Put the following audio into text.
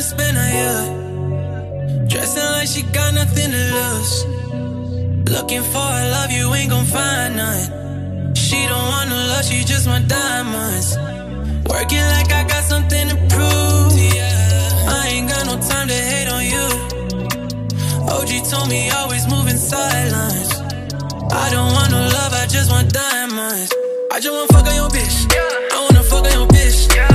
to spend a year, dressing like she got nothing to lose. Looking for a love, you ain't gon' find none. She don't want no love, she just want diamonds. Working like I got something to prove. I ain't got no time to hate on you. OG told me always moving sidelines. I don't want no love, I just want diamonds. I just wanna fuck on your bitch. I wanna fuck on your bitch.